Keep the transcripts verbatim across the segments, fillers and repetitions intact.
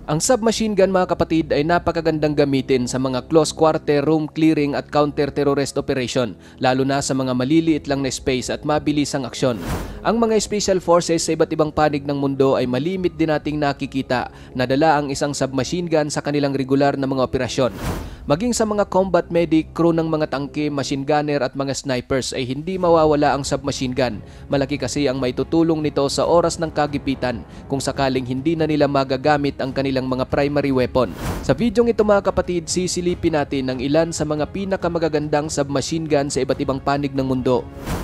Ang submachine gun mga kapatid ay napakagandang gamitin sa mga close quarter, room clearing at counter-terrorist operation, lalo na sa mga maliliit lang na space at mabilis ang aksyon. Ang mga special forces sa iba't ibang panig ng mundo ay malimit din nating nakikita na dala ang isang submachine gun sa kanilang regular na mga operasyon. Maging sa mga combat medic, crew ng mga tangke, machine gunner at mga snipers ay hindi mawawala ang submachine gun. Malaki kasi ang maitutulong nito sa oras ng kagipitan kung sakaling hindi na nila magagamit ang kanilang mga primary weapon. Sa videong ito mga kapatid, sisilipin natin ang ilan sa mga pinakamagagandang submachine gun sa iba't ibang panig ng mundo.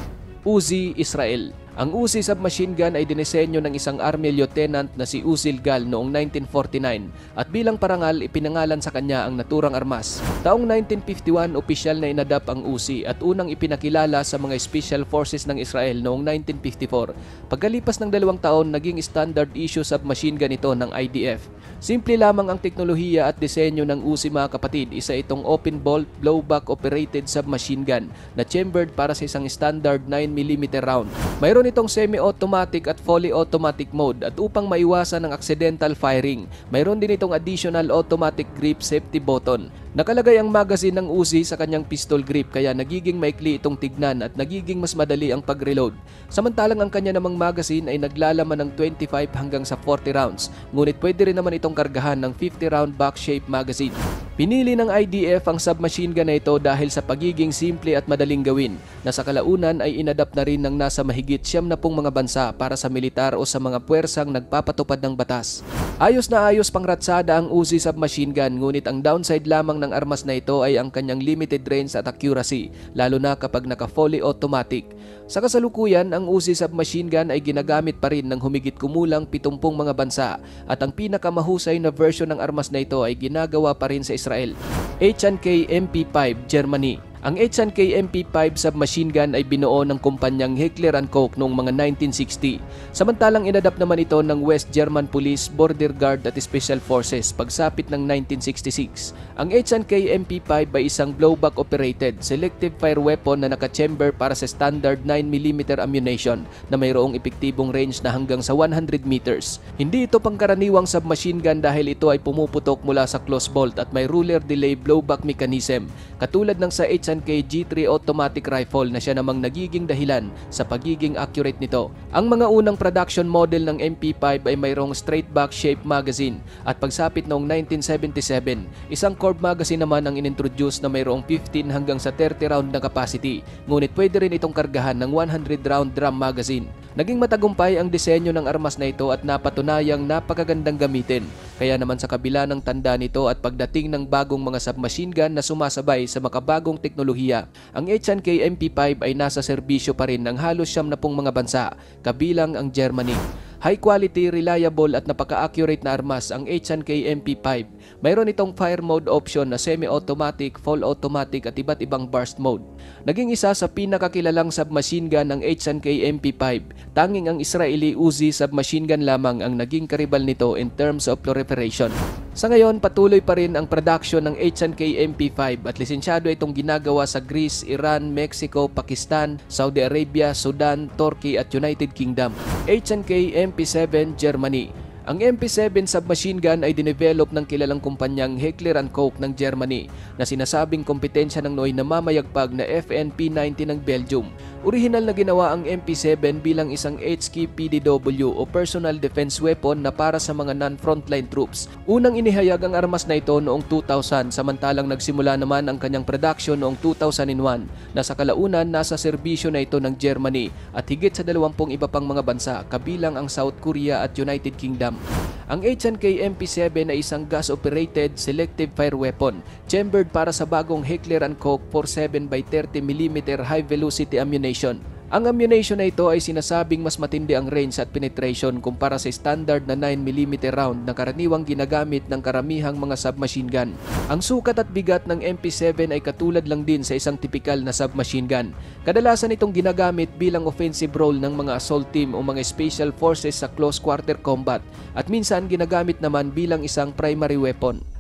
Uzi, Israel. Ang Uzi submachine gun ay dinisenyo ng isang Army Lieutenant na si Uzil Gal noong nineteen forty-nine at bilang parangal ipinangalan sa kanya ang naturang armas. Taong nineteen fifty-one, opisyal na inadapt ang Uzi at unang ipinakilala sa mga Special Forces ng Israel noong nineteen fifty-four. Pagkalipas ng dalawang taon, naging standard issue submachine gun ito ng I D F. Simple lamang ang teknolohiya at disenyo ng Uzi mga kapatid. Isa itong open bolt, blowback operated submachine gun na chambered para sa isang standard nine millimeter round. Mayroon itong semi-automatic at fully automatic mode at upang maiwasan ang accidental firing, mayroon din itong additional automatic grip safety button. Nakalagay ang magazine ng Uzi sa kanyang pistol grip kaya nagiging maikli itong tignan at nagiging mas madali ang pag-reload. Samantalang ang kanya namang magazine ay naglalaman ng twenty-five hanggang sa forty rounds, ngunit pwede rin naman itong kargahan ng fifty round back-shaped magazine. Pinili ng I D F ang submachine gun na ito dahil sa pagiging simple at madaling gawin na sa kalaunan ay inadapt na rin ng nasa mahigit siyam na pung mga bansa para sa militar o sa mga puwersang nagpapatupad ng batas. Ayos na ayos pangratsada ang Uzi submachine gun, ngunit ang downside lamang ng armas na ito ay ang kanyang limited range at accuracy, lalo na kapag naka-fully automatic. Sa kasalukuyan, ang Uzi submachine gun ay ginagamit pa rin ng humigit kumulang pitungpung mga bansa at ang pinakamahusay na version ng armas na ito ay ginagawa pa rin sa Israel. H and K M P five, Germany. Ang H and K M P five submachine gun ay binuo ng kumpanyang Heckler and Koch noong mga nineteen sixty. Samantalang inadapt naman ito ng West German Police, Border Guard at Special Forces pagsapit ng nineteen sixty-six. Ang H and K M P five ay isang blowback operated selective fire weapon na naka-chamber para sa standard nine millimeter ammunition na mayroong epektibong range na hanggang sa one hundred meters. Hindi ito pangkaraniwang submachine gun dahil ito ay pumuputok mula sa close bolt at may ruler delay blowback mechanism katulad ng sa H and K G three automatic rifle na siya namang nagiging dahilan sa pagiging accurate nito. Ang mga unang production model ng M P five ay mayroong straight back shape magazine at pagsapit noong nineteen seventy-seven, isang curved magazine naman ang inintroduce na mayroong fifteen hanggang sa thirty round na capacity, ngunit pwede rin itong kargahan ng one hundred round drum magazine. Naging matagumpay ang disenyo ng armas na ito at napatunayang napakagandang gamitin. Kaya naman sa kabila ng tanda nito at pagdating ng bagong mga submachine gun na sumasabay sa makabagong teknolohiya, ang H and K M P five ay nasa serbisyo pa rin ng halos siyam na pung mga bansa, kabilang ang Germany. High quality, reliable at napaka-accurate na armas ang H and K M P five. Mayroon itong fire mode option na semi-automatic, full automatic at iba't ibang burst mode. Naging isa sa pinakakilalang submachine gun ng H and K M P five. Tanging ang Israeli Uzi submachine gun lamang ang naging karibal nito in terms of proliferation. Sa ngayon, patuloy pa rin ang production ng H and K M P five at lisensyado itong ginagawa sa Greece, Iran, Mexico, Pakistan, Saudi Arabia, Sudan, Turkey at United Kingdom. H and K M P seven, Germany. Ang M P seven submachine gun ay dinevelop ng kilalang kumpanyang Heckler and Koch ng Germany na sinasabing kompetensya ng nooy na mamayagpag na F N P ninety ng Belgium. Orihinal na ginawa ang M P seven bilang isang H K P D W o Personal Defense Weapon na para sa mga non-frontline troops. Unang inihayag ang armas na ito noong two thousand, samantalang nagsimula naman ang kanyang production noong two thousand one na sa kalaunan nasa serbisyo na ito ng Germany at higit sa dalawampung iba pang mga bansa kabilang ang South Korea at United Kingdom. Ang H and K M P seven ay isang gas-operated selective fire weapon chambered para sa bagong Heckler and Koch forty-seven by thirty millimeter high-velocity ammunition. Ang ammunition na ito ay sinasabing mas matindi ang range at penetration kumpara sa standard na nine millimeter round na karaniwang ginagamit ng karamihang mga submachine gun. Ang sukat at bigat ng M P seven ay katulad lang din sa isang tipikal na submachine gun. Kadalasan itong ginagamit bilang offensive role ng mga assault team o mga special forces sa close quarter combat at minsan ginagamit naman bilang isang primary weapon.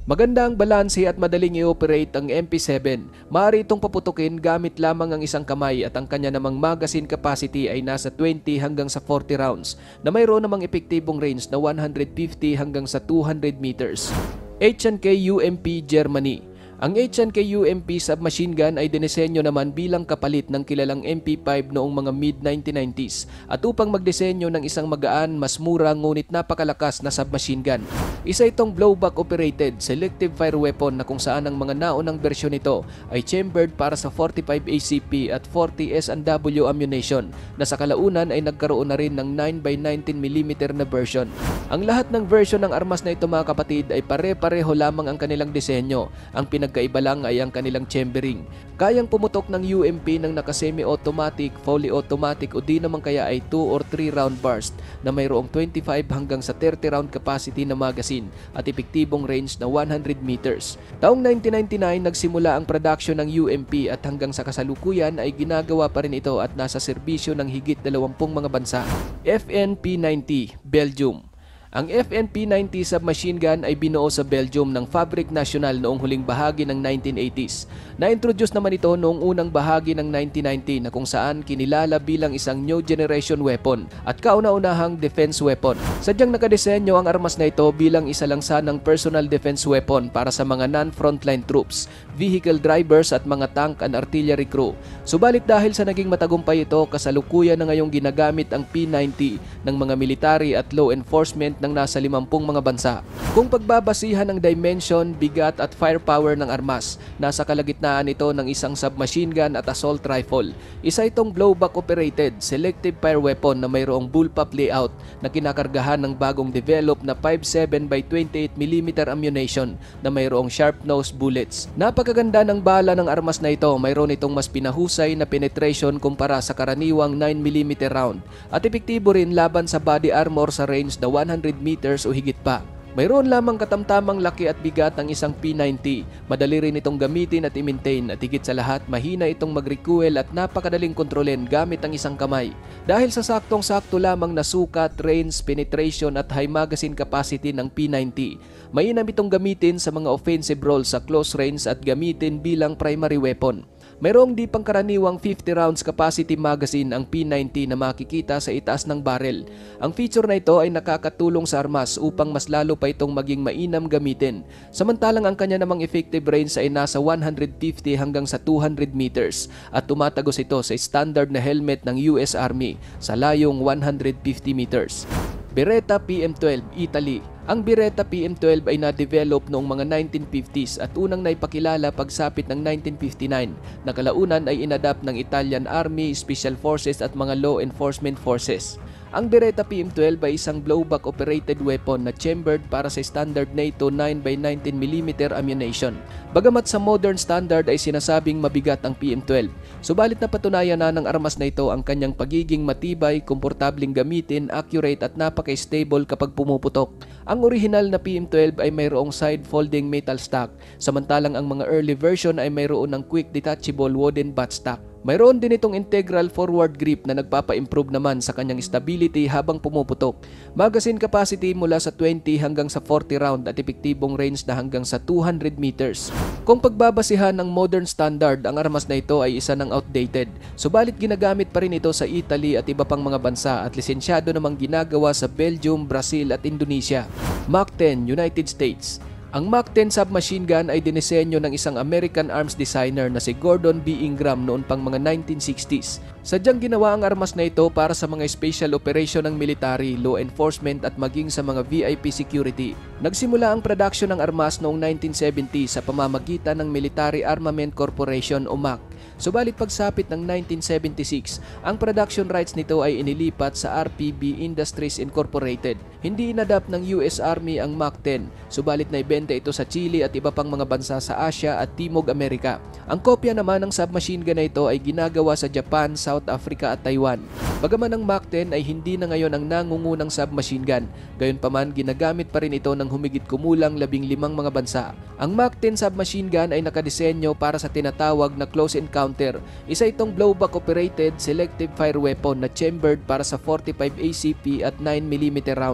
Maganda ang balanse at madaling i-operate ang M P seven. Maaari itong paputukin gamit lamang ang isang kamay at ang kanya namang magazine capacity ay nasa twenty hanggang sa forty rounds na mayroon namang epektibong range na one hundred fifty hanggang sa two hundred meters. H and K U M P Germany. Ang H and K U M P submachine gun ay dinisenyo naman bilang kapalit ng kilalang M P five noong mga mid nineteen nineties at upang magdisenyo ng isang magaan, mas mura ngunit napakalakas na submachine gun. Isa itong blowback operated selective fire weapon na kung saan ang mga naunang bersyon nito ay chambered para sa forty-five A C P at forty S and W ammunition na sa kalaunan ay nagkaroon na rin ng nine by nineteen millimeter na version. Ang lahat ng version ng armas na ito mga kapatid ay pare-pareho lamang ang kanilang disenyo. Ang pinagkaiba lang ay ang kanilang chambering. Kayang pumutok ng U M P ng naka-semi-automatic, fully automatic o di naman kaya ay two or three round burst na mayroong twenty-five hanggang sa thirty round capacity na magazine at epektibong range na one hundred meters. Taong nineteen ninety-nine nagsimula ang production ng U M P at hanggang sa kasalukuyan ay ginagawa pa rin ito at nasa serbisyo ng higit dalawampung mga bansa. F N P ninety, Belgium. Ang F N P ninety submachine gun ay binuo sa Belgium ng Fabrique Nationale noong huling bahagi ng nineteen eighties. Na-introduce naman ito noong unang bahagi ng nineteen ninety na kung saan kinilala bilang isang new generation weapon at kauna-unahang defense weapon. Sadyang nakadesenyo ang armas na ito bilang isa lang sanang personal defense weapon para sa mga non-frontline troops, vehicle drivers at mga tank and artillery crew. Subalit dahil sa naging matagumpay ito, kasalukuyan na ngayong ginagamit ang P ninety ng mga military at law enforcement ng nasa limampung mga bansa. Kung pagbabasihan ng dimension, bigat at firepower ng armas, nasa kalagitnaan ito ng isang submachine gun at assault rifle. Isa itong blowback operated selective fire weapon na mayroong bullpup layout na kinakargahan ng bagong develop na fifty-seven by twenty-eight millimeter ammunition na mayroong sharp nose bullets. Napakaganda ng bala ng armas na ito, mayroon itong mas pinahusay na penetration kumpara sa karaniwang nine millimeter round at epektibo rin laban sa body armor sa range na one hundred meters o higit pa. Mayroon lamang katamtamang laki at bigat ang isang P ninety. Madali rin itong gamitin at i-maintain at higit sa lahat mahina itong mag-recoil at napakadaling kontrolin gamit ang isang kamay. Dahil sa saktong-sakto lamang na sukat, range, penetration at high magazine capacity ng P ninety, mainam itong gamitin sa mga offensive roles sa close range at gamitin bilang primary weapon. Mayroong di pangkaraniwang fifty rounds capacity magazine ang P ninety na makikita sa itaas ng barrel. Ang feature na ito ay nakakatulong sa armas upang mas lalo pa itong maging mainam gamitin. Samantalang ang kanya namang effective range ay nasa one hundred fifty hanggang sa two hundred meters at tumatagos ito sa standard na helmet ng U S Army sa layong one hundred fifty meters. Beretta P M twelve, Italy. Ang Beretta P M twelve ay na-develop noong mga nineteen fifties at unang naipakilala pagsapit ng nineteen fifty-nine na kalaunan ay inadapt ng Italian Army, Special Forces at mga law enforcement forces. Ang Beretta P M twelve ay isang blowback operated weapon na chambered para sa standard NATO nine by nineteen millimeter ammunition. Bagamat sa modern standard ay sinasabing mabigat ang P M twelve, subalit napatunayan na ng armas na ito ang kanyang pagiging matibay, komportabling gamitin, accurate at napaka-stable kapag pumuputok. Ang original na P M twelve ay mayroong side folding metal stock, samantalang ang mga early version ay mayroon ng quick detachable wooden buttstock. Mayroon din itong integral forward grip na nagpapa-improve naman sa kanyang stability habang pumuputok. Magazine capacity mula sa twenty hanggang sa forty round at epektibong range na hanggang sa two hundred meters. Kung pagbabasihan ng modern standard, ang armas na ito ay isa ng outdated. Subalit ginagamit pa rin ito sa Italy at iba pang mga bansa at lisensyado namang ginagawa sa Belgium, Brazil at Indonesia. Mach ten, United States. Ang Mach ten submachine gun ay dinisenyo ng isang American arms designer na si Gordon B. Ingram noon pang mga nineteen sixties. Sadyang ginawa ang armas na ito para sa mga special operation ng military, law enforcement at maging sa mga V I P security. Nagsimula ang production ng armas noong nineteen seventy sa pamamagitan ng Military Armament Corporation o M A C. Subalit pagsapit ng nineteen seventy-six, ang production rights nito ay inilipat sa R P B Industries Incorporated. Hindi inadapt ng U S Army ang Mach ten, subalit naibenta ito sa Chile at iba pang mga bansa sa Asia at Timog Amerika. Ang kopya naman ng submachine gun na ito ay ginagawa sa Japan, South Africa at Taiwan. Bagaman ang Mach ten ay hindi na ngayon ang nangungunang submachine gun, gayunpaman ginagamit pa rin ito ng humigit kumulang labing limang mga bansa. Ang Mach ten submachine gun ay nakadesenyo para sa tinatawag na close encounter. Isa itong blowback operated selective fire weapon na chambered para sa forty-five A C P at nine millimeter rounds.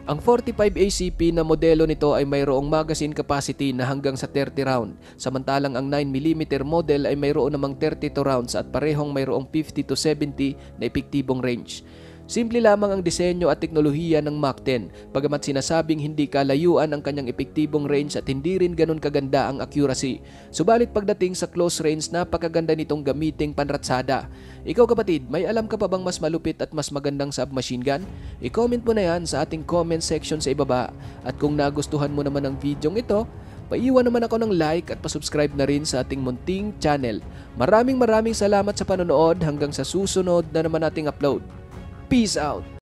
Ang forty-five A C P na modelo nito ay mayroong magazine capacity na hanggang sa thirty round, samantalang ang nine millimeter model ay mayroon namang thirty-two rounds at parehong mayroong fifty to seventy na epektibong range. Simple lamang ang disenyo at teknolohiya ng Mach ten, bagamat sinasabing hindi kalayuan ang kanyang epektibong range at hindi rin ganun kaganda ang accuracy. Subalit pagdating sa close range, napakaganda nitong gamiting panratsada. Ikaw kapatid, may alam ka pa bang mas malupit at mas magandang submachine gun? I-comment mo na yan sa ating comment section sa ibaba. At kung nagustuhan mo naman ang video ito, paiwan naman ako ng like at pasubscribe na rin sa ating munting channel. Maraming maraming salamat sa panonood, hanggang sa susunod na naman nating upload. Peace out!